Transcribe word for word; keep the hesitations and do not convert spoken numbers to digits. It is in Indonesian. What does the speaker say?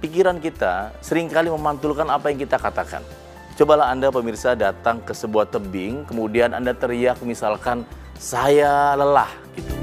pikiran kita seringkali memantulkan apa yang kita katakan. Cobalah Anda pemirsa datang ke sebuah tebing, kemudian Anda teriak misalkan, saya lelah gitu.